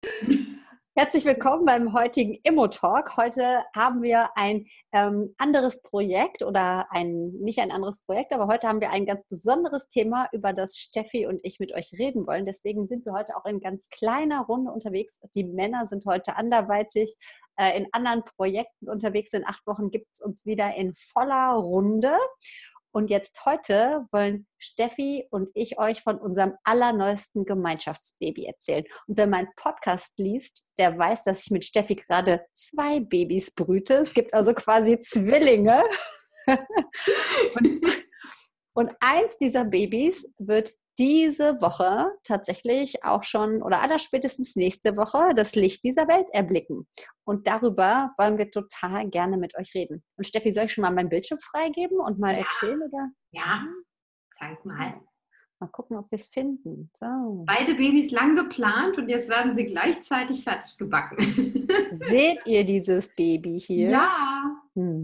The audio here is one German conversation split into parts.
Herzlich willkommen beim heutigen Immo-Talk. Heute haben wir ein anderes Projekt nicht ein anderes Projekt, aber heute haben wir ein ganz besonderes Thema, über das Steffi und ich mit euch reden wollen. Deswegen sind wir heute auch in ganz kleiner Runde unterwegs. Die Männer sind heute anderweitig in anderen Projekten unterwegs. In 8 Wochen gibt es uns wieder in voller Runde. Und jetzt heute wollen Steffi und ich euch von unserem allerneuesten Gemeinschaftsbaby erzählen. Und wer meinen Podcast liest, der weiß, dass ich mit Steffi gerade 2 Babys brüte. Es gibt also quasi Zwillinge. Und eins dieser Babys wird diese Woche tatsächlich auch schon oder allerspätestens nächste Woche das Licht dieser Welt erblicken. Und darüber wollen wir total gerne mit euch reden. Und Steffi, soll ich schon mal meinen Bildschirm freigeben und mal erzählen? Oder? Ja, zeig mal. Mal gucken, ob wir es finden. So. Beide Babys lang geplant und jetzt werden sie gleichzeitig fertig gebacken. Seht ihr dieses Baby hier? Ja,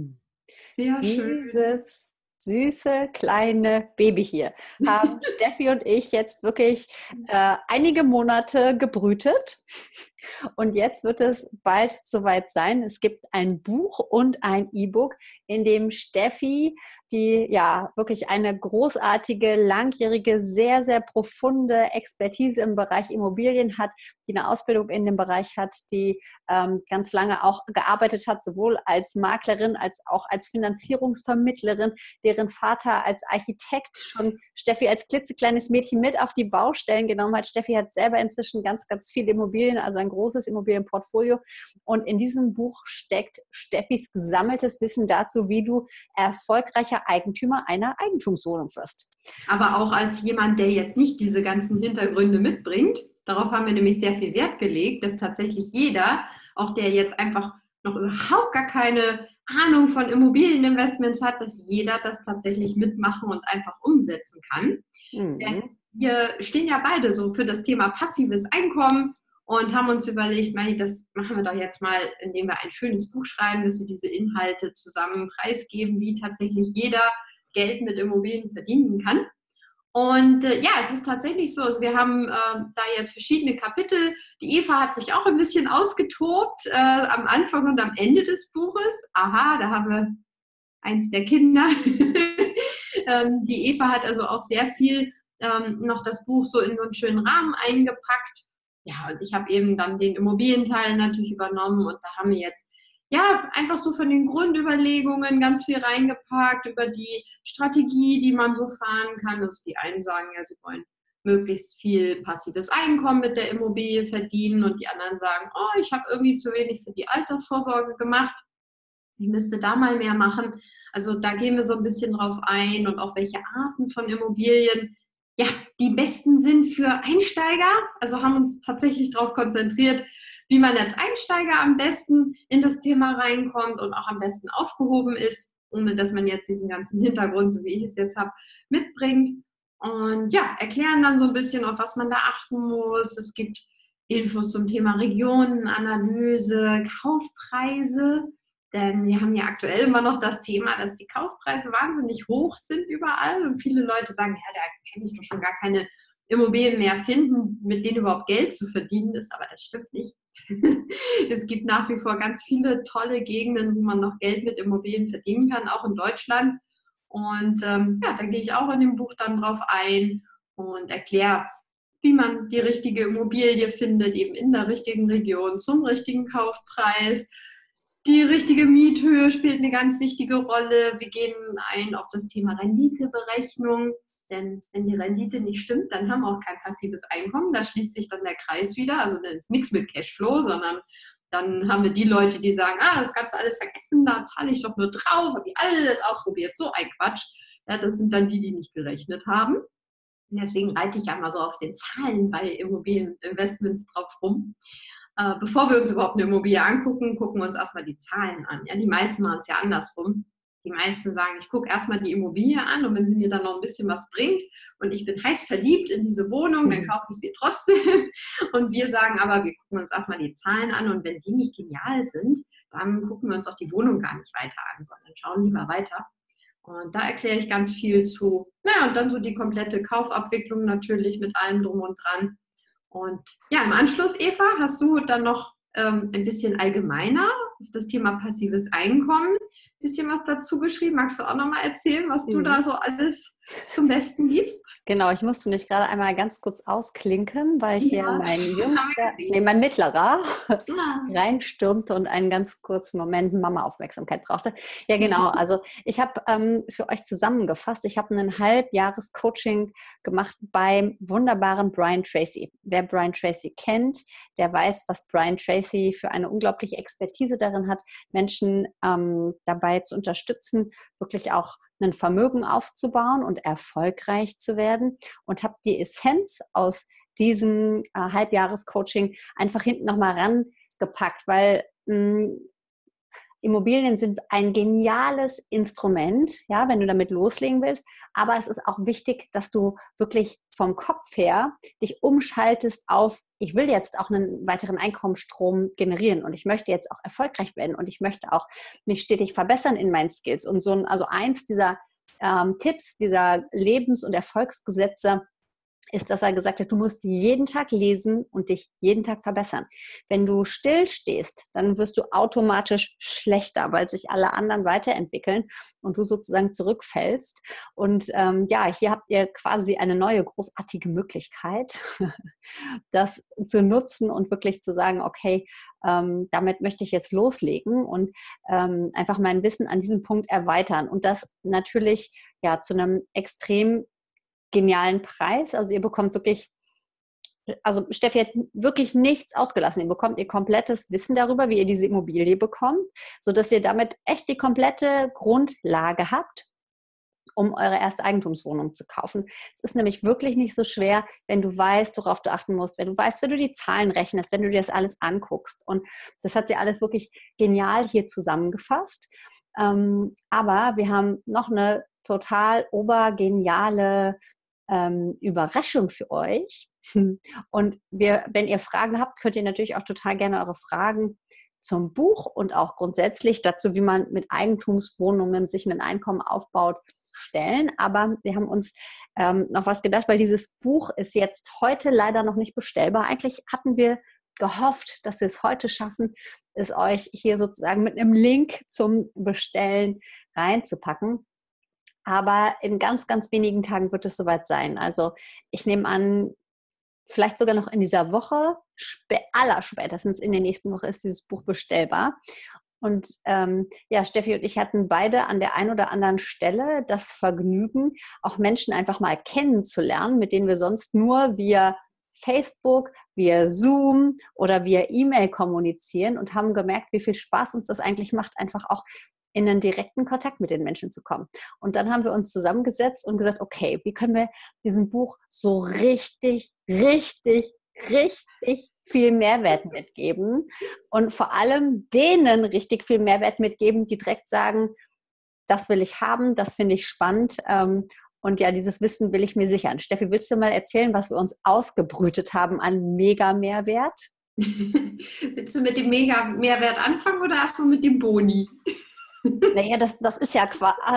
sehr schön. Dieses süße kleine Baby hier haben Steffi und ich jetzt wirklich einige Monate gebrütet. Und jetzt wird es bald soweit sein. Es gibt ein Buch und ein E-Book, in dem Steffi, die ja wirklich eine großartige, langjährige, sehr, sehr profunde Expertise im Bereich Immobilien hat, die eine Ausbildung in dem Bereich hat, die ganz lange auch gearbeitet hat, sowohl als Maklerin als auch als Finanzierungsvermittlerin, deren Vater als Architekt schon Steffi als klitzekleines Mädchen mit auf die Baustellen genommen hat. Steffi hat selber inzwischen ganz, ganz viele Immobilien, also ein großes Immobilienportfolio. Und in diesem Buch steckt Steffis gesammeltes Wissen dazu, wie du erfolgreicher Eigentümer einer Eigentumswohnung wirst. Aber auch als jemand, der jetzt nicht diese ganzen Hintergründe mitbringt, darauf haben wir nämlich sehr viel Wert gelegt, dass tatsächlich jeder, auch der jetzt einfach noch überhaupt gar keine Ahnung von Immobilieninvestments hat, dass jeder das tatsächlich mitmachen und einfach umsetzen kann. Denn wir stehen ja beide so für das Thema passives Einkommen und haben uns überlegt, das machen wir doch jetzt mal, indem wir ein schönes Buch schreiben, dass wir diese Inhalte zusammen preisgeben, wie tatsächlich jeder Geld mit Immobilien verdienen kann. Und es ist tatsächlich so, also wir haben da jetzt verschiedene Kapitel. Die Eva hat sich auch ein bisschen ausgetobt am Anfang und am Ende des Buches. Aha, da haben wir eins der Kinder. Die Eva hat also auch sehr viel noch das Buch so in so einen schönen Rahmen eingepackt. Ja, und ich habe eben dann den Immobilienteil natürlich übernommen und da haben wir jetzt einfach so von den Grundüberlegungen ganz viel reingepackt über die Strategie, die man so fahren kann. Also die einen sagen ja, sie wollen möglichst viel passives Einkommen mit der Immobilie verdienen und die anderen sagen, oh, ich habe irgendwie zu wenig für die Altersvorsorge gemacht. Ich müsste da mal mehr machen. Also da gehen wir so ein bisschen drauf ein und auf welche Arten von Immobilien die besten sind für Einsteiger. Also haben uns tatsächlich darauf konzentriert, wie man als Einsteiger am besten in das Thema reinkommt und auch am besten aufgehoben ist, ohne dass man jetzt diesen ganzen Hintergrund, so wie ich es jetzt habe, mitbringt. Und erklären dann so ein bisschen, auf was man da achten muss. Es gibt Infos zum Thema Regionenanalyse, Kaufpreise. Denn wir haben ja aktuell immer noch das Thema, dass die Kaufpreise wahnsinnig hoch sind überall und viele Leute sagen, ja, da kann ich doch schon gar keine Immobilien mehr finden, mit denen überhaupt Geld zu verdienen ist, aber das stimmt nicht. Es gibt nach wie vor ganz viele tolle Gegenden, wo man noch Geld mit Immobilien verdienen kann, auch in Deutschland. Und da gehe ich auch in dem Buch dann drauf ein und erkläre, wie man die richtige Immobilie findet, eben in der richtigen Region, zum richtigen Kaufpreis. Die richtige Miethöhe spielt eine ganz wichtige Rolle. Wir gehen ein auf das Thema Renditeberechnung. Denn wenn die Rendite nicht stimmt, dann haben wir auch kein passives Einkommen. Da schließt sich dann der Kreis wieder. Also dann ist nichts mit Cashflow, sondern dann haben wir die Leute, die sagen, das kannst du alles vergessen, da zahle ich doch nur drauf, habe ich alles ausprobiert. So ein Quatsch. Ja, das sind dann die, die nicht gerechnet haben. Und deswegen reite ich einmal so auf den Zahlen bei Immobilieninvestments drauf rum. Bevor wir uns überhaupt eine Immobilie angucken, gucken wir uns erstmal die Zahlen an. Ja, die meisten machen es ja andersrum. Die meisten sagen, ich gucke erstmal die Immobilie an und wenn sie mir dann noch ein bisschen was bringt und ich bin heiß verliebt in diese Wohnung, dann kaufe ich sie trotzdem. Und wir sagen aber, wir gucken uns erstmal die Zahlen an und wenn die nicht genial sind, dann gucken wir uns auch die Wohnung gar nicht weiter an, sondern schauen lieber weiter. Und da erkläre ich ganz viel zu. Und dann so die komplette Kaufabwicklung natürlich mit allem drum und dran. Und ja, im Anschluss, Eva, hast du dann noch ein bisschen allgemeiner auf das Thema passives Einkommen ein bisschen was dazu geschrieben. Magst du auch nochmal erzählen, was du da so alles zum Besten gibst? Genau, ich musste mich gerade einmal ganz kurz ausklinken, weil hier mein Mittlerer reinstürmte und einen ganz kurzen Moment Mama-Aufmerksamkeit brauchte. Ja, genau. Also ich habe für euch zusammengefasst, ich habe ein Halbjahres-Coaching gemacht beim wunderbaren Brian Tracy. Wer Brian Tracy kennt, der weiß, was Brian Tracy für eine unglaubliche Expertise darin hat, Menschen dabei zu unterstützen, wirklich auch ein Vermögen aufzubauen und erfolgreich zu werden, und habe die Essenz aus diesem Halbjahres-Coaching einfach hinten nochmal rangepackt, weil Immobilien sind ein geniales Instrument, ja, wenn du damit loslegen willst. Aber es ist auch wichtig, dass du wirklich vom Kopf her dich umschaltest auf, ich will jetzt auch einen weiteren Einkommensstrom generieren und ich möchte jetzt auch erfolgreich werden und ich möchte auch mich stetig verbessern in meinen Skills. Und also eins dieser Tipps, dieser Lebens- und Erfolgsgesetze ist, dass er gesagt hat, du musst jeden Tag lesen und dich jeden Tag verbessern. Wenn du still stehst, dann wirst du automatisch schlechter, weil sich alle anderen weiterentwickeln und du sozusagen zurückfällst. Und hier habt ihr quasi eine neue, großartige Möglichkeit, das zu nutzen und wirklich zu sagen, okay, damit möchte ich jetzt loslegen und einfach mein Wissen an diesem Punkt erweitern. Und das natürlich zu einem extrem genialen Preis. Also ihr bekommt wirklich, also Steffi hat wirklich nichts ausgelassen. Ihr bekommt ihr komplettes Wissen darüber, wie ihr diese Immobilie bekommt, sodass ihr damit echt die komplette Grundlage habt, um eure erste Eigentumswohnung zu kaufen. Es ist nämlich wirklich nicht so schwer, wenn du weißt, worauf du achten musst, wenn du weißt, wenn du die Zahlen rechnest, wenn du dir das alles anguckst. Und das hat sie alles wirklich genial hier zusammengefasst. Aber wir haben noch eine total obergeniale Überraschung für euch. Und wenn ihr Fragen habt, könnt ihr natürlich auch total gerne eure Fragen zum Buch und auch grundsätzlich dazu, wie man mit Eigentumswohnungen sich ein Einkommen aufbaut, stellen. Aber wir haben uns noch was gedacht, weil dieses Buch ist jetzt heute leider noch nicht bestellbar. Eigentlich hatten wir gehofft, dass wir es heute schaffen, es euch hier sozusagen mit einem Link zum Bestellen reinzupacken. Aber in ganz, ganz wenigen Tagen wird es soweit sein. Also ich nehme an, vielleicht sogar noch in dieser Woche, allerspätestens in der nächsten Woche ist dieses Buch bestellbar. Und Steffi und ich hatten beide an der einen oder anderen Stelle das Vergnügen, auch Menschen einfach mal kennenzulernen, mit denen wir sonst nur via Facebook, via Zoom oder via E-Mail kommunizieren, und haben gemerkt, wie viel Spaß uns das eigentlich macht, einfach auch in einen direkten Kontakt mit den Menschen zu kommen. Und dann haben wir uns zusammengesetzt und gesagt, okay, wie können wir diesem Buch so richtig, richtig, richtig viel Mehrwert mitgeben und vor allem denen richtig viel Mehrwert mitgeben, die direkt sagen, das will ich haben, das finde ich spannend und ja, dieses Wissen will ich mir sichern. Steffi, willst du mal erzählen, was wir uns ausgebrütet haben an Mega-Mehrwert? Willst du mit dem Mega-Mehrwert anfangen oder erstmal mit dem Boni? Naja, das ist ja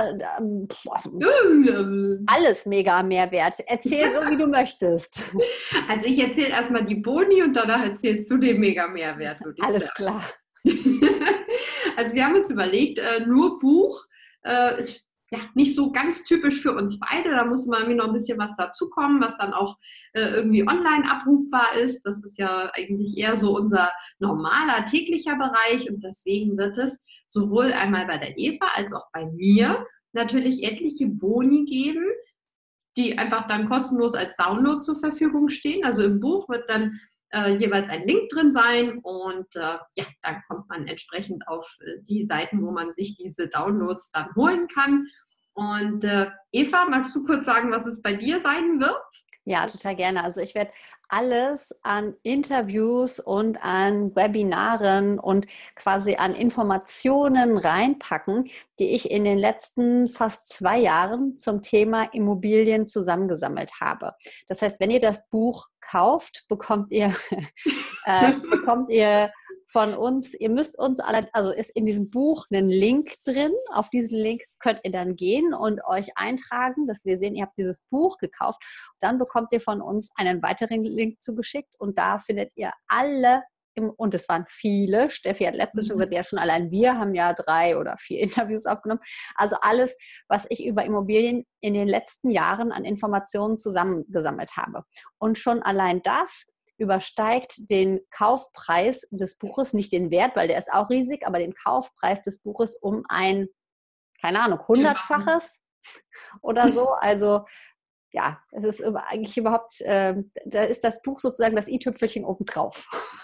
alles mega Mehrwert. Erzähl so, wie du möchtest. Also ich erzähle erstmal die Boni und danach erzählst du den mega Mehrwert, würde ich sagen. Alles klar. Also wir haben uns überlegt, nur Buch ist nicht so ganz typisch für uns beide. Da muss mal irgendwie noch ein bisschen was dazukommen, was dann auch irgendwie online abrufbar ist. Das ist ja eigentlich eher so unser normaler täglicher Bereich, und deswegen wird es sowohl einmal bei der Eva als auch bei mir natürlich etliche Boni geben, die einfach dann kostenlos als Download zur Verfügung stehen. Also im Buch wird dann jeweils ein Link drin sein, und dann kommt man entsprechend auf die Seiten, wo man sich diese Downloads dann holen kann. Und Eva, magst du kurz sagen, was es bei dir sein wird? Ja, total gerne. Also ich werde alles an Interviews und an Webinaren und quasi an Informationen reinpacken, die ich in den letzten fast 2 Jahren zum Thema Immobilien zusammengesammelt habe. Das heißt, wenn ihr das Buch kauft, bekommt ihr von uns, ihr müsst uns alle, also ist in diesem Buch ein Link drin. Auf diesen Link könnt ihr dann gehen und euch eintragen, dass wir sehen, ihr habt dieses Buch gekauft. Dann bekommt ihr von uns einen weiteren Link zugeschickt und da findet ihr alle, und es waren viele, Steffi hat letztens schon gesagt, ja schon allein wir haben ja 3 oder 4 Interviews aufgenommen. Also alles, was ich über Immobilien in den letzten Jahren an Informationen zusammengesammelt habe. Und schon allein das übersteigt den Kaufpreis des Buches, nicht den Wert, weil der ist auch riesig, aber den Kaufpreis des Buches um ein, keine Ahnung, 100-faches oder so. Also ja, es ist eigentlich überhaupt, da ist das Buch sozusagen das i-Tüpfelchen obendrauf.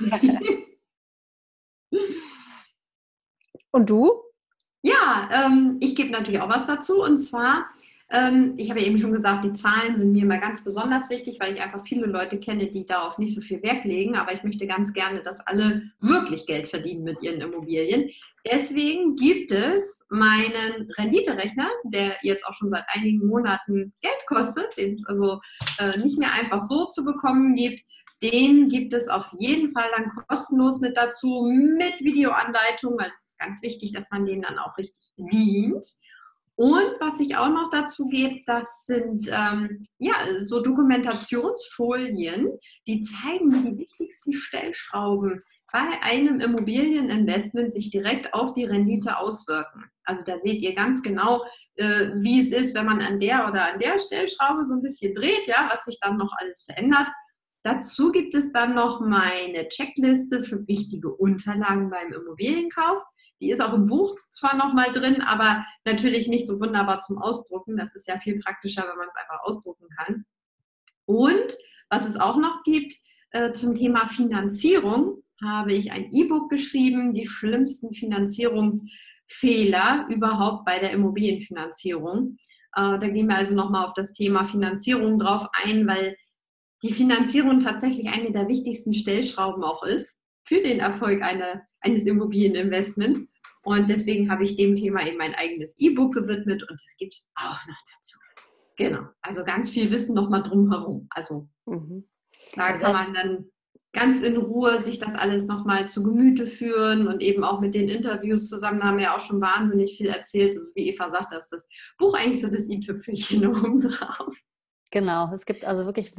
Und du? Ja, ich gebe natürlich auch was dazu. Und zwar, ich habe ja eben schon gesagt, die Zahlen sind mir mal ganz besonders wichtig, weil ich einfach viele Leute kenne, die darauf nicht so viel Wert legen. Aber ich möchte ganz gerne, dass alle wirklich Geld verdienen mit ihren Immobilien. Deswegen gibt es meinen Renditerechner, der jetzt auch schon seit einigen Monaten Geld kostet, den es also nicht mehr einfach so zu bekommen gibt. Den gibt es auf jeden Fall dann kostenlos mit dazu, mit Videoanleitung, weil es ist ganz wichtig, dass man den dann auch richtig bedient. Und was ich auch noch dazu gebe, das sind so Dokumentationsfolien, die zeigen, wie die wichtigsten Stellschrauben bei einem Immobilieninvestment sich direkt auf die Rendite auswirken. Also da seht ihr ganz genau, wie es ist, wenn man an der oder an der Stellschraube so ein bisschen dreht, ja, was sich dann noch alles verändert. Dazu gibt es dann noch meine Checkliste für wichtige Unterlagen beim Immobilienkauf. Die ist auch im Buch zwar nochmal drin, aber natürlich nicht so wunderbar zum Ausdrucken. Das ist ja viel praktischer, wenn man es einfach ausdrucken kann. Und was es auch noch gibt zum Thema Finanzierung, habe ich ein E-Book geschrieben, die schlimmsten Finanzierungsfehler überhaupt bei der Immobilienfinanzierung. Da gehen wir also nochmal auf das Thema Finanzierung drauf ein, weil die Finanzierung tatsächlich eine der wichtigsten Stellschrauben auch ist für den Erfolg eines Immobilieninvestments. Und deswegen habe ich dem Thema eben mein eigenes E-Book gewidmet und das gibt es auch noch dazu. Genau, also ganz viel Wissen nochmal drumherum. Also da kann man dann ganz in Ruhe sich das alles nochmal zu Gemüte führen und eben auch mit den Interviews zusammen, da haben wir ja auch schon wahnsinnig viel erzählt. Also wie Eva sagt, das ist das Buch eigentlich so das i-Tüpfelchen oben drauf. Genau, es gibt also wirklich,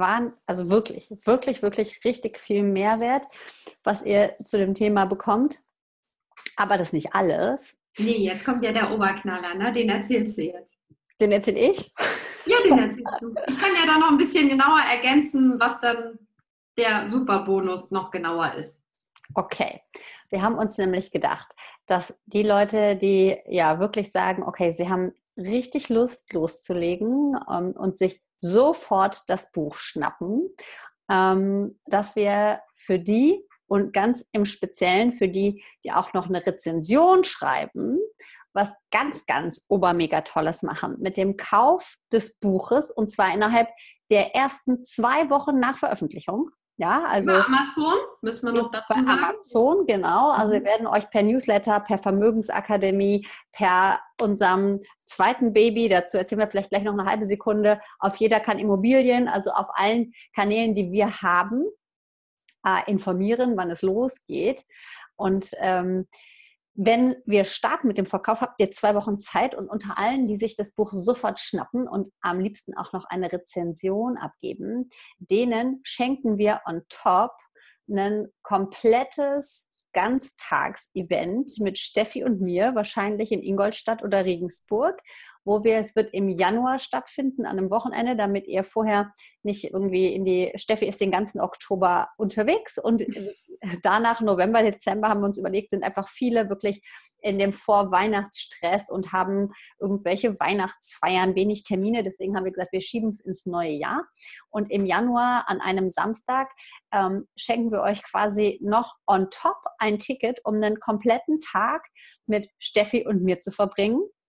wirklich richtig viel Mehrwert, was ihr zu dem Thema bekommt. Aber das ist nicht alles. Nee, jetzt kommt ja der Oberknaller, ne? Den erzählst du jetzt. Den erzähle ich? Ja, den erzählst du. Ich kann ja da noch ein bisschen genauer ergänzen, was dann der Superbonus noch genauer ist. Okay, wir haben uns nämlich gedacht, dass die Leute, die ja wirklich sagen, okay, sie haben richtig Lust loszulegen und sich sofort das Buch schnappen, dass wir für die und ganz im Speziellen für die, die auch noch eine Rezension schreiben, was ganz, ganz obermega Tolles machen mit dem Kauf des Buches und zwar innerhalb der ersten 2 Wochen nach Veröffentlichung. Ja, also über Amazon, müssen wir noch dazu sagen. Amazon, genau. Also wir werden euch per Newsletter, per Vermögensakademie, per unserem zweiten Baby, dazu erzählen wir vielleicht gleich noch eine halbe Sekunde, auf Jeder kann Immobilien, also auf allen Kanälen, die wir haben, informieren, wann es losgeht. Und wenn wir starten mit dem Verkauf, habt ihr 2 Wochen Zeit und unter allen, die sich das Buch sofort schnappen und am liebsten auch noch eine Rezension abgeben, denen schenken wir on top ein komplettes Ganztagsevent mit Steffi und mir, wahrscheinlich in Ingolstadt oder Regensburg, es wird im Januar stattfinden, an einem Wochenende, damit ihr vorher nicht irgendwie Steffi ist den ganzen Oktober unterwegs und danach November, Dezember haben wir uns überlegt, sind einfach viele wirklich in dem Vorweihnachtsstress und haben irgendwelche Weihnachtsfeiern, wenig Termine. Deswegen haben wir gesagt, wir schieben es ins neue Jahr. Und im Januar an einem Samstag schenken wir euch quasi noch on top ein Ticket, um einen kompletten Tag mit Steffi und mir zu verbringen.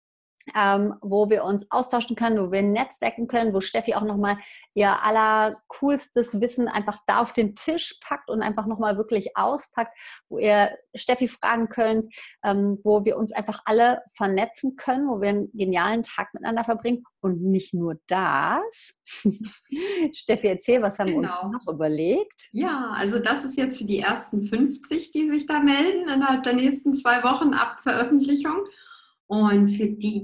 wo wir uns austauschen können, wo wir netzwerken können, wo Steffi auch nochmal ihr allercoolstes Wissen einfach da auf den Tisch packt und einfach nochmal wirklich auspackt, wo ihr Steffi fragen könnt, wo wir uns einfach alle vernetzen können, wo wir einen genialen Tag miteinander verbringen. Und nicht nur das. Steffi, erzähl, was haben wir uns noch überlegt? Ja, also das ist jetzt für die ersten 50, die sich da melden innerhalb der nächsten 2 Wochen ab Veröffentlichung. Und für die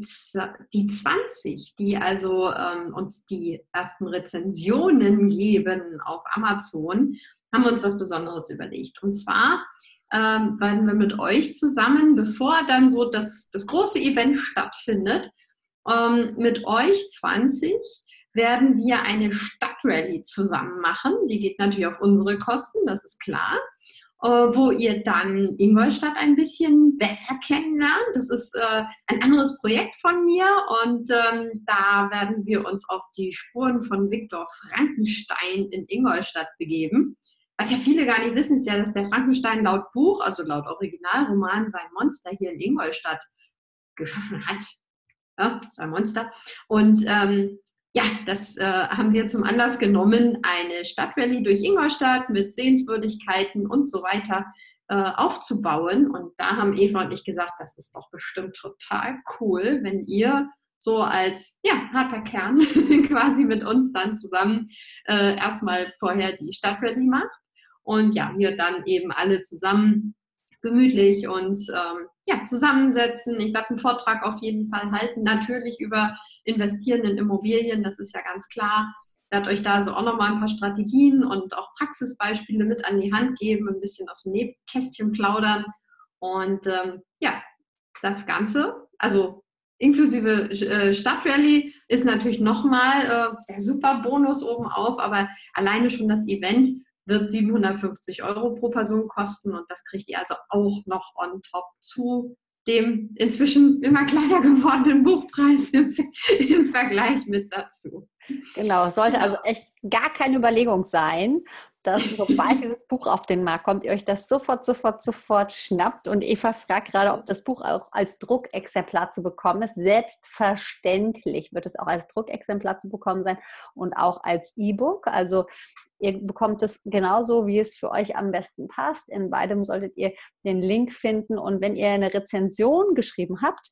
20, die also uns die ersten Rezensionen geben auf Amazon, haben wir uns was Besonderes überlegt. Und zwar werden wir mit euch zusammen, bevor dann so das große Event stattfindet, mit euch 20 werden wir eine Stadtrallye zusammen machen. Die geht natürlich auf unsere Kosten, das ist klar. Wo ihr dann Ingolstadt ein bisschen besser kennenlernt. Das ist ein anderes Projekt von mir und da werden wir uns auf die Spuren von Viktor Frankenstein in Ingolstadt begeben. Was ja viele gar nicht wissen, ist ja, dass der Frankenstein laut Buch, also laut Originalroman, sein Monster hier in Ingolstadt geschaffen hat. Ja, sein Monster. Und ja, das haben wir zum Anlass genommen, eine Stadtrallye durch Ingolstadt mit Sehenswürdigkeiten und so weiter aufzubauen. Und da haben Eva und ich gesagt, das ist doch bestimmt total cool, wenn ihr so als harter Kern quasi mit uns dann zusammen erstmal vorher die Stadtrallye macht. Und ja, wir dann eben alle zusammen gemütlich uns zusammensetzen. Ich werde einen Vortrag auf jeden Fall halten, natürlich über Investieren in Immobilien, das ist ja ganz klar. Ich werde euch da also auch nochmal ein paar Strategien und auch Praxisbeispiele mit an die Hand geben, ein bisschen aus dem Nähkästchen plaudern. Und das Ganze, also inklusive Stadtrallye, ist natürlich nochmal der super Bonus obenauf, aber alleine schon das Event wird 750 € pro Person kosten und das kriegt ihr also auch noch on top zu dem inzwischen immer kleiner gewordenen Buchpreis im Vergleich mit dazu. Genau, es sollte also echt gar keine Überlegung sein, dass sobald dieses Buch auf den Markt kommt, ihr euch das sofort schnappt. Und Eva fragt gerade, ob das Buch auch als Druckexemplar zu bekommen ist. Selbstverständlich wird es auch als Druckexemplar zu bekommen sein und auch als E-Book. Also ihr bekommt es genauso, wie es für euch am besten passt. In beidem solltet ihr den Link finden. Und wenn ihr eine Rezension geschrieben habt,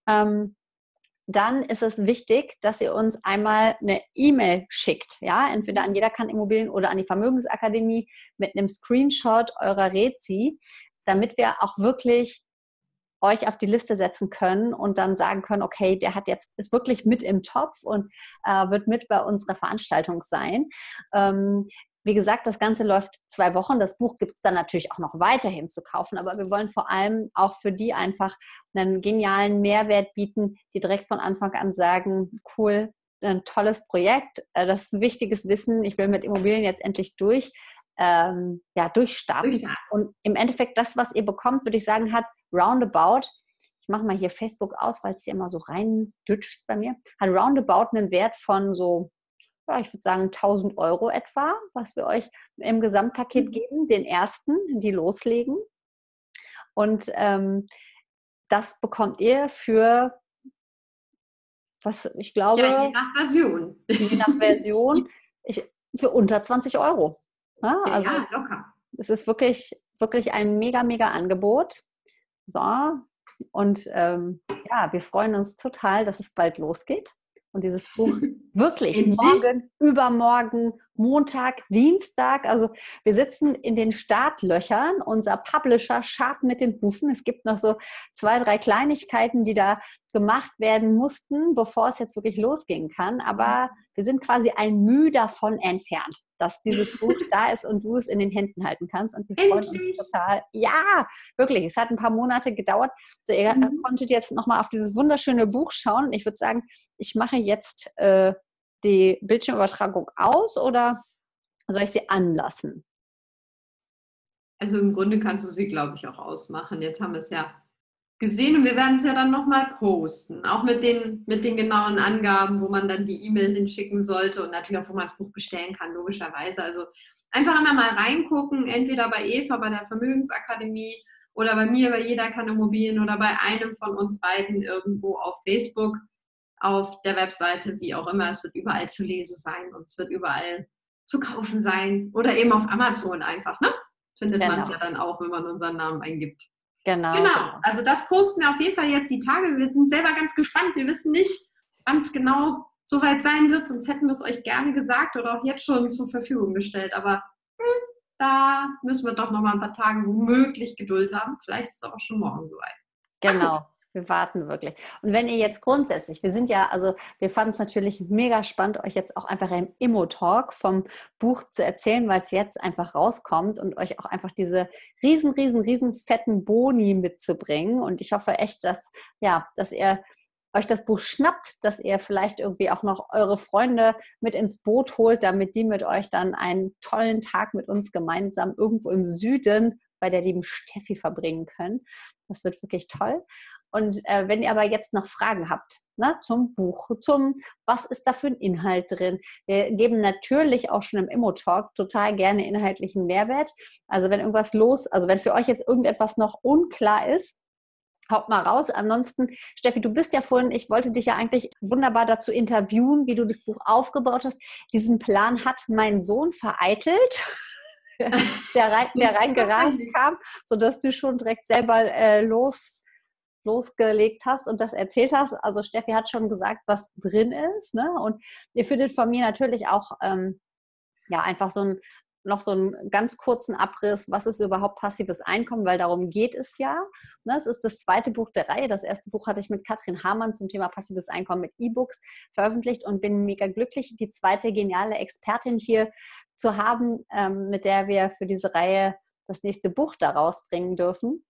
dann ist es wichtig, dass ihr uns einmal eine E-Mail schickt, ja, entweder an Jeder kann Immobilien oder an die Vermögensakademie mit einem Screenshot eurer Rezi, damit wir auch wirklich euch auf die Liste setzen können und dann sagen können, okay, der ist wirklich mit im Topf und wird mit bei unserer Veranstaltung sein. Wie gesagt, das Ganze läuft 2 Wochen. Das Buch gibt es dann natürlich auch noch weiterhin zu kaufen, aber wir wollen vor allem auch für die einfach einen genialen Mehrwert bieten, die direkt von Anfang an sagen, cool, ein tolles Projekt, das ist wichtiges Wissen, ich will mit Immobilien jetzt endlich durchstarten. Und im Endeffekt das, was ihr bekommt, würde ich sagen, hat roundabout, ich mache mal hier Facebook aus, weil es hier immer so reindütscht bei mir, hat roundabout einen Wert von so, ja, ich würde sagen 1.000 € etwa, was wir euch im Gesamtpaket geben, den ersten, die loslegen. Und das bekommt ihr für, was ich glaube, je nach Version. Je nach Version für unter 20 €. Ja, also locker. Es ist wirklich ein mega Angebot. So, und wir freuen uns total, dass es bald losgeht. Und dieses Buch wirklich morgen, übermorgen, Montag, Dienstag, also wir sitzen in den Startlöchern, unser Publisher scharrt mit den Hufen. Es gibt noch so 2, 3 Kleinigkeiten, die da gemacht werden mussten, bevor es jetzt wirklich losgehen kann. Aber wir sind quasi ein Mühe davon entfernt, dass dieses Buch da ist und du es in den Händen halten kannst. Und wir freuen uns total. Ja, wirklich. Es hat ein paar Monate gedauert. So, ihr konntet jetzt nochmal auf dieses wunderschöne Buch schauen. Ich würde sagen, ich mache jetzt die Bildschirmübertragung aus oder soll ich sie anlassen? Also im Grunde kannst du sie, glaube ich, auch ausmachen. Jetzt haben wir es ja gesehen und wir werden es ja dann nochmal posten. Auch mit den genauen Angaben, wo man dann die E-Mail hinschicken sollte und natürlich auch, wo man das Buch bestellen kann, logischerweise. Also einfach immer mal reingucken, entweder bei Eva, bei der Vermögensakademie oder bei mir, bei Jeder kann Immobilien oder bei einem von uns beiden irgendwo auf Facebook, auf der Webseite, wie auch immer. Es wird überall zu lesen sein und es wird überall zu kaufen sein oder eben auf Amazon einfach, ne? Findet man es ja Genau, dann auch, wenn man unseren Namen eingibt. genau, Genau, genau. also das posten wir auf jeden Fall jetzt die Tage. Wir sind selber ganz gespannt. Wir wissen nicht, wann es genau soweit sein wird, sonst hätten wir es euch gerne gesagt oder auch jetzt schon zur Verfügung gestellt. Aber da müssen wir doch noch mal ein paar Tage womöglich Geduld haben. Vielleicht ist es auch schon morgen soweit. Mal gucken. Genau, wir warten wirklich. Und wenn ihr jetzt grundsätzlich, wir sind ja, also wir fanden es natürlich mega spannend, euch jetzt auch einfach im Immo-Talk vom Buch zu erzählen, weil es jetzt einfach rauskommt und euch auch einfach diese riesen fetten Boni mitzubringen. Und ich hoffe echt, dass, ja, dass ihr euch das Buch schnappt, dass ihr vielleicht irgendwie auch noch eure Freunde mit ins Boot holt, damit die mit euch dann einen tollen Tag mit uns gemeinsam irgendwo im Süden bei der lieben Steffi verbringen können. Das wird wirklich toll. Und wenn ihr aber jetzt noch Fragen habt, ne, zum Buch, zum was ist da für ein Inhalt drin, wir geben natürlich auch schon im Immo-Talk total gerne inhaltlichen Mehrwert. Also wenn also wenn für euch jetzt irgendetwas noch unklar ist, haut mal raus. Ansonsten, Steffi, du bist ja vorhin, ich wollte dich ja eigentlich wunderbar dazu interviewen, wie du das Buch aufgebaut hast. Diesen Plan hat mein Sohn vereitelt, der reingerast kam, sodass du schon direkt selber losgelegt hast und das erzählt hast. Also Steffi hat schon gesagt, was drin ist. Ne? Und ihr findet von mir natürlich auch ja, einfach noch so einen ganz kurzen Abriss, was ist überhaupt passives Einkommen, weil darum geht es ja. Ne, es ist das zweite Buch der Reihe. Das erste Buch hatte ich mit Katrin Hamann zum Thema passives Einkommen mit E-Books veröffentlicht und bin mega glücklich, die zweite geniale Expertin hier zu haben, mit der wir für diese Reihe das nächste Buch daraus bringen dürfen.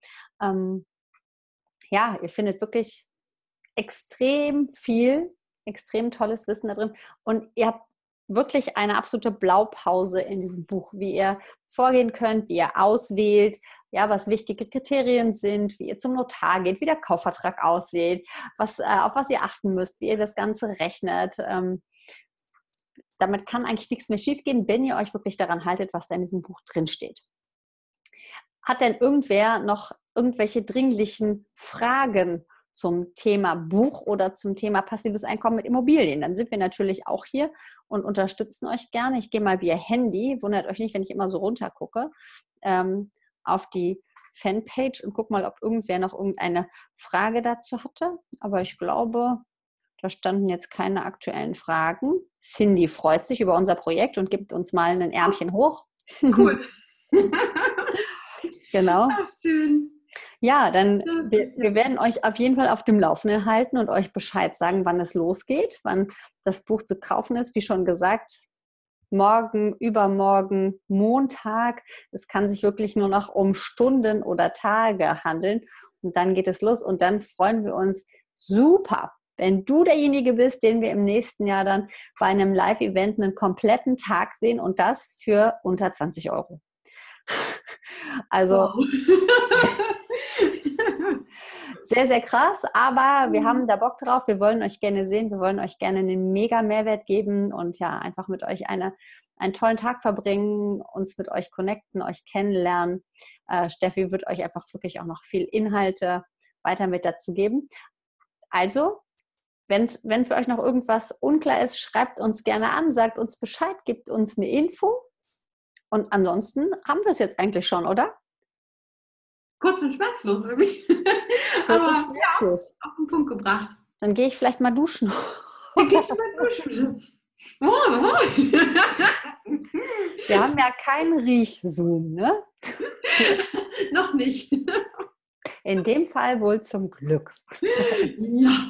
Ja, ihr findet wirklich extrem viel, extrem tolles Wissen da drin und ihr habt wirklich eine absolute Blaupause in diesem Buch, wie ihr vorgehen könnt, wie ihr auswählt, ja, was wichtige Kriterien sind, wie ihr zum Notar geht, wie der Kaufvertrag aussieht, auf was ihr achten müsst, wie ihr das Ganze rechnet. Damit kann eigentlich nichts mehr schiefgehen, wenn ihr euch wirklich daran haltet, was da in diesem Buch drinsteht. Hat denn irgendwer noch irgendwelche dringlichen Fragen zum Thema Buch oder zum Thema passives Einkommen mit Immobilien? Dann sind wir natürlich auch hier und unterstützen euch gerne. Ich gehe mal via Handy, wundert euch nicht, wenn ich immer so runter gucke, auf die Fanpage und gucke mal, ob irgendwer noch irgendeine Frage dazu hatte. Aber ich glaube, da standen jetzt keine aktuellen Fragen. Cindy freut sich über unser Projekt und gibt uns mal ein Ärmchen hoch. Cool. Genau. Ach, schön. Ja, dann wir werden euch auf jeden Fall auf dem Laufenden halten und euch Bescheid sagen, wann es losgeht, wann das Buch zu kaufen ist. Wie schon gesagt, morgen, übermorgen, Montag. Es kann sich wirklich nur noch um Stunden oder Tage handeln. Und dann geht es los und dann freuen wir uns super, wenn du derjenige bist, den wir im nächsten Jahr dann bei einem Live-Event einen kompletten Tag sehen und das für unter 20 Euro. Also wow. sehr, sehr krass, aber wir haben da Bock drauf, wir wollen euch gerne sehen, wir wollen euch gerne einen mega Mehrwert geben und ja, einfach mit euch einen tollen Tag verbringen, uns mit euch connecten, euch kennenlernen. Steffi wird euch einfach wirklich auch noch viel Inhalte weiter mit dazu geben. Also, wenn für euch noch irgendwas unklar ist, schreibt uns gerne an, sagt uns Bescheid, gibt uns eine Info. Und ansonsten haben wir es jetzt eigentlich schon, oder? Kurz und schmerzlos irgendwie. Aber ja, auf den Punkt gebracht. Dann gehe ich vielleicht mal duschen. Dann gehe ich mal duschen. Wir haben ja keinen Riechzoom, ne? Noch nicht. In dem Fall wohl zum Glück. Ja.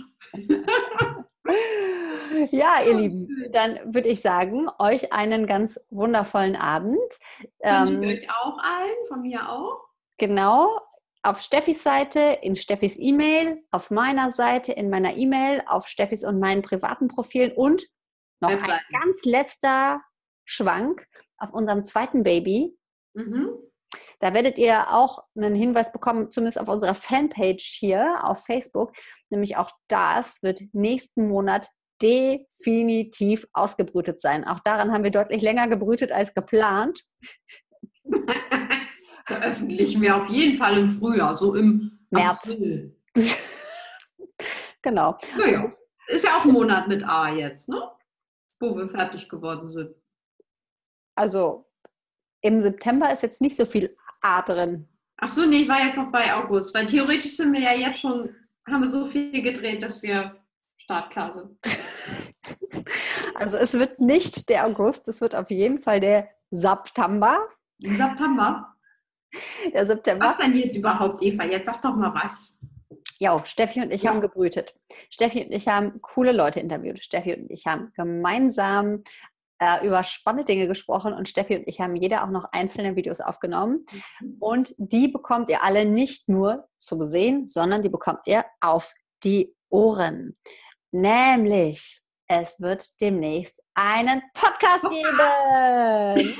Ja, ihr Lieben, dann würde ich sagen, euch einen ganz wundervollen Abend. Wünsche ich euch auch allen, von mir auch. Genau, auf Steffis Seite, in Steffis E-Mail, auf meiner Seite, in meiner E-Mail, auf Steffis und meinen privaten Profilen und noch ein ganz letzter Schwank auf unserem zweiten Baby. Mhm. Da werdet ihr auch einen Hinweis bekommen, zumindest auf unserer Fanpage hier auf Facebook, nämlich auch das wird nächsten Monat definitiv ausgebrütet sein. Auch daran haben wir deutlich länger gebrütet als geplant. veröffentlichen wir auf jeden Fall im Frühjahr, so im März. April. Genau. Naja, ist ja auch ein Monat mit A jetzt, ne? Wo wir fertig geworden sind. Also im September ist jetzt nicht so viel A drin. Ach so, nee, ich war jetzt noch bei August, weil theoretisch sind wir ja jetzt schon, haben wir so viel gedreht, dass wir startklar sind. Also es wird nicht der August, es wird auf jeden Fall der September. September? Der September. Was denn jetzt überhaupt, Eva? Jetzt sag doch mal was. Ja, Steffi und ich haben gebrütet. Steffi und ich haben coole Leute interviewt. Steffi und ich haben gemeinsam über spannende Dinge gesprochen und Steffi und ich haben jeder auch noch einzelne Videos aufgenommen. Und die bekommt ihr alle nicht nur zu sehen, sondern die bekommt ihr auf die Ohren. Nämlich, es wird demnächst einen Podcast geben.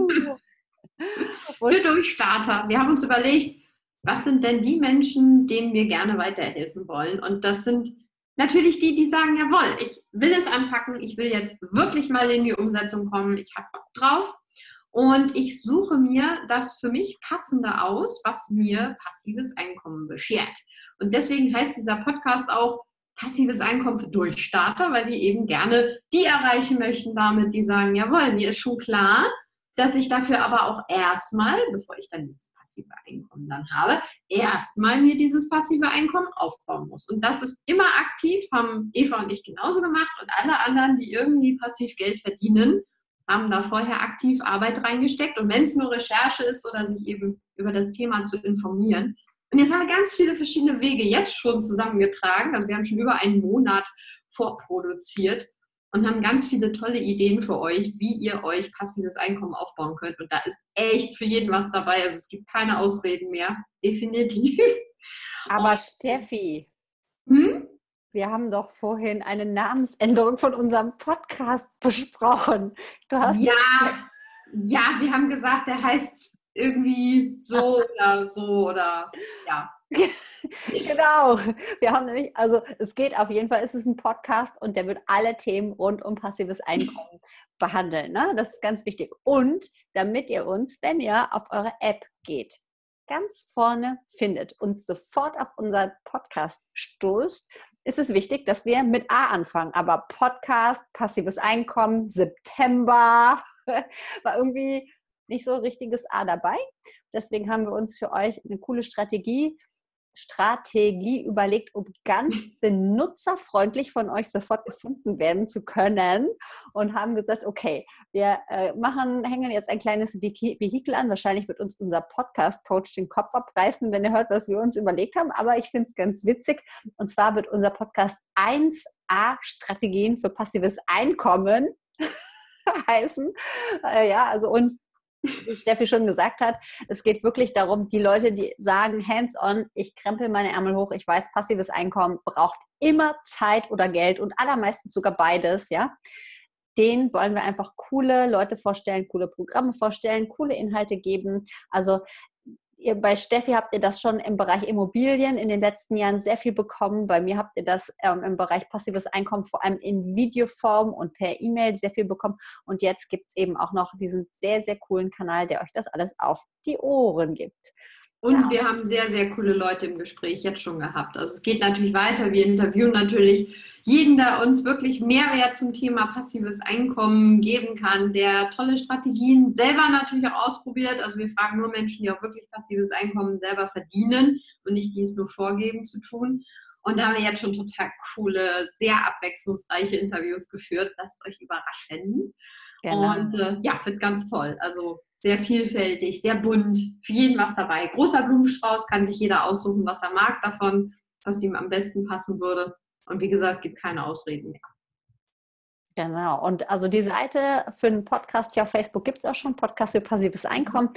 Für Durchstarter. Wir haben uns überlegt, was sind denn die Menschen, denen wir gerne weiterhelfen wollen? Und das sind natürlich die, die sagen, jawohl, ich will es anpacken, ich will jetzt wirklich mal in die Umsetzung kommen, ich habe Bock drauf. Und ich suche mir das für mich Passende aus, was mir passives Einkommen beschert. Und deswegen heißt dieser Podcast auch passives Einkommen für Durchstarter, weil wir eben gerne die erreichen möchten damit, die sagen, jawohl, mir ist schon klar, dass ich dafür aber auch erstmal, bevor ich dann dieses passive Einkommen dann habe, erstmal mir dieses passive Einkommen aufbauen muss. Und das ist immer aktiv, haben Eva und ich genauso gemacht und alle anderen, die irgendwie passiv Geld verdienen, haben da vorher aktiv Arbeit reingesteckt. Und wenn es nur Recherche ist oder sich eben über das Thema zu informieren. Und jetzt haben wir ganz viele verschiedene Wege jetzt schon zusammengetragen. Also wir haben schon über einen Monat vorproduziert und haben ganz viele tolle Ideen für euch, wie ihr euch passives Einkommen aufbauen könnt. Und da ist echt für jeden was dabei. Also es gibt keine Ausreden mehr. Definitiv. Aber Steffi, wir haben doch vorhin eine Namensänderung von unserem Podcast besprochen. Du hast ja, wir haben gesagt, der heißt irgendwie so oder ja. Genau. Wir haben nämlich, also es geht auf jeden Fall, es ist ein Podcast und der wird alle Themen rund um passives Einkommen behandeln. Ne? Das ist ganz wichtig. Und damit ihr uns, wenn ihr auf eure App geht, ganz vorne findet und sofort auf unseren Podcast stoßt, ist es wichtig, dass wir mit A anfangen. Aber Podcast, passives Einkommen, September, war irgendwie nicht so ein richtiges A dabei. Deswegen haben wir uns für euch eine coole Strategie überlegt, um ganz benutzerfreundlich von euch sofort gefunden werden zu können und haben gesagt, okay, wir hängen jetzt ein kleines Vehikel an. Wahrscheinlich wird uns unser Podcast-Coach den Kopf abreißen, wenn er hört, was wir uns überlegt haben, aber ich finde es ganz witzig. Und zwar wird unser Podcast 1A Strategien für passives Einkommen heißen. Und wie Steffi schon gesagt hat, es geht wirklich darum, die Leute, die sagen, hands-on, ich krempel meine Ärmel hoch, ich weiß, passives Einkommen braucht immer Zeit oder Geld und allermeistens sogar beides, ja. Denen wollen wir einfach coole Leute vorstellen, coole Programme vorstellen, coole Inhalte geben. Also bei Steffi habt ihr das schon im Bereich Immobilien in den letzten Jahren sehr viel bekommen. Bei mir habt ihr das im Bereich passives Einkommen vor allem in Videoform und per E-Mail sehr viel bekommen. Und jetzt gibt es eben auch noch diesen sehr, sehr coolen Kanal, der euch das alles auf die Ohren gibt. Und wir haben sehr, sehr coole Leute im Gespräch jetzt schon gehabt. Also es geht natürlich weiter. Wir interviewen natürlich jeden, der uns wirklich Mehrwert zum Thema passives Einkommen geben kann, der tolle Strategien selber natürlich auch ausprobiert. Also wir fragen nur Menschen, die auch wirklich passives Einkommen selber verdienen und nicht die es nur vorgeben zu tun. Und da haben wir jetzt schon total coole, sehr abwechslungsreiche Interviews geführt. Lasst euch überraschen. Genau. Und wird ganz toll. Also sehr vielfältig, sehr bunt, für jeden was dabei. Großer Blumenstrauß, kann sich jeder aussuchen, was er mag davon, was ihm am besten passen würde. Und wie gesagt, es gibt keine Ausreden mehr. Genau. Und also die Seite für einen Podcast hier auf Facebook gibt es auch schon, Podcast für passives Einkommen.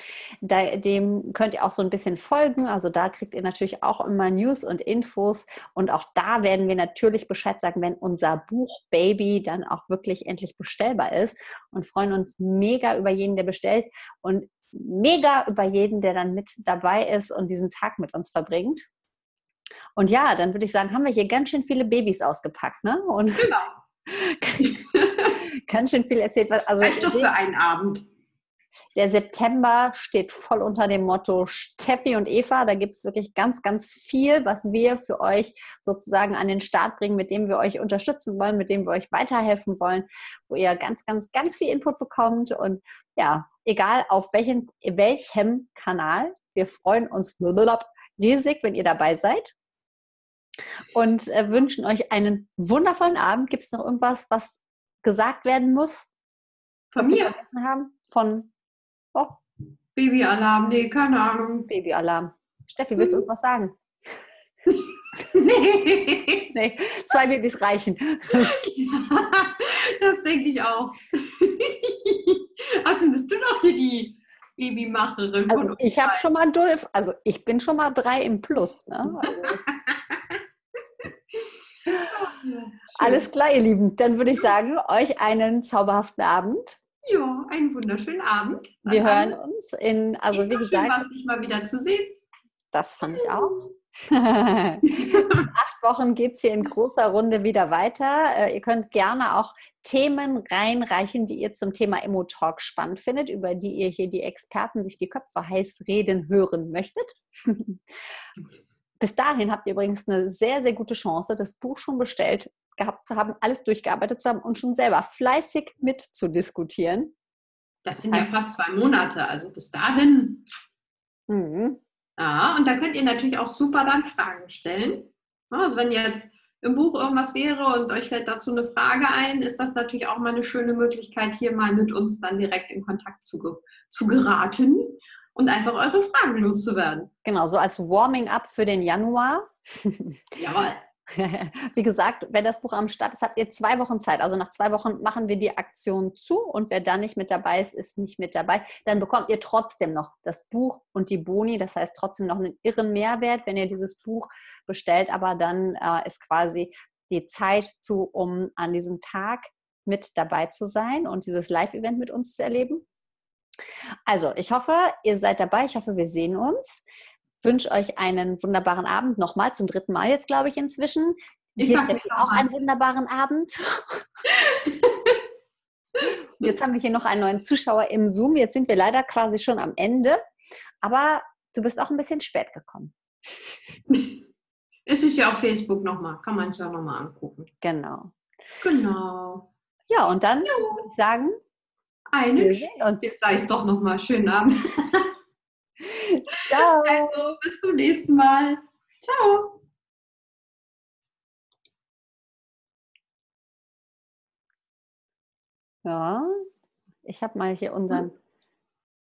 Dem könnt ihr auch so ein bisschen folgen. Also da kriegt ihr natürlich auch immer News und Infos. Und auch da werden wir natürlich Bescheid sagen, wenn unser Buch Baby dann auch wirklich endlich bestellbar ist. Und freuen uns mega über jeden, der bestellt. Und mega über jeden, der dann mit dabei ist und diesen Tag mit uns verbringt. Und ja, dann würde ich sagen, haben wir hier ganz schön viele Babys ausgepackt, ne? Und genau. ganz schön viel erzählt. Also reicht doch für einen Abend. Der September steht voll unter dem Motto Steffi und Eva. Da gibt es wirklich ganz, ganz viel, was wir für euch sozusagen an den Start bringen, mit dem wir euch unterstützen wollen, mit dem wir euch weiterhelfen wollen, wo ihr ganz, ganz, ganz viel Input bekommt. Und ja, egal auf welchem Kanal, wir freuen uns riesig, wenn ihr dabei seid. Und wünschen euch einen wundervollen Abend. Gibt es noch irgendwas, was gesagt werden muss? Von was mir? wir vergessen haben? Oh, Babyalarm, nee, keine Ahnung. Babyalarm. Steffi, willst du uns was sagen? Nee. Nee, 2 Babys reichen. Das denke ich auch. Also bist du doch hier die Babymacherin von Also uns. ich habe schon mal ich bin schon mal 3 im Plus. Ne? Also, alles klar, ihr Lieben. Dann würde ich sagen, euch einen zauberhaften Abend. Ja, einen wunderschönen Abend. Wir hören uns also wie gesagt. Schön, dich mal wieder zu sehen. Das fand ich auch. In 8 Wochen geht es hier in großer Runde wieder weiter. Ihr könnt gerne auch Themen reinreichen, die ihr zum Thema Emo-Talk spannend findet, über die ihr hier die Experten sich die Köpfe heiß reden hören möchtet. Bis dahin habt ihr übrigens eine sehr, sehr gute Chance, das Buch schon bestellt gehabt zu haben, alles durchgearbeitet zu haben und schon selber fleißig mitzudiskutieren. Das sind ja fast 2 Monate, also bis dahin. Mhm. Ja, und da könnt ihr natürlich auch super dann Fragen stellen. Also wenn jetzt im Buch irgendwas wäre und euch fällt dazu eine Frage ein, ist das natürlich auch mal eine schöne Möglichkeit, hier mal mit uns dann direkt in Kontakt zu geraten und einfach eure Fragen loszuwerden. Genau, so als Warming-up für den Januar. Jawohl. Wie gesagt, wenn das Buch am Start ist, habt ihr 2 Wochen Zeit. Also nach 2 Wochen machen wir die Aktion zu und wer dann nicht mit dabei ist, ist nicht mit dabei. Dann bekommt ihr trotzdem noch das Buch und die Boni. Das heißt trotzdem noch einen irren Mehrwert, wenn ihr dieses Buch bestellt. Aber dann ist quasi die Zeit um an diesem Tag mit dabei zu sein und dieses Live-Event mit uns zu erleben. Also ich hoffe, ihr seid dabei. Ich hoffe, wir sehen uns. Wünsche euch einen wunderbaren Abend. Nochmal zum 3. Mal jetzt, glaube ich, inzwischen. Dir, Steffi, auch einen wunderbaren Abend. Und jetzt haben wir hier noch einen neuen Zuschauer im Zoom. Jetzt sind wir leider quasi schon am Ende. Aber du bist auch ein bisschen spät gekommen. Es ist ja auf Facebook nochmal. Kann man es ja nochmal angucken. Genau. Genau. Ja, und dann würde ich sagen, wir sehen uns. Jetzt sage ich es doch nochmal. Schönen Abend. Ciao. Also, bis zum nächsten Mal. Ciao. Ja, ich habe mal hier unseren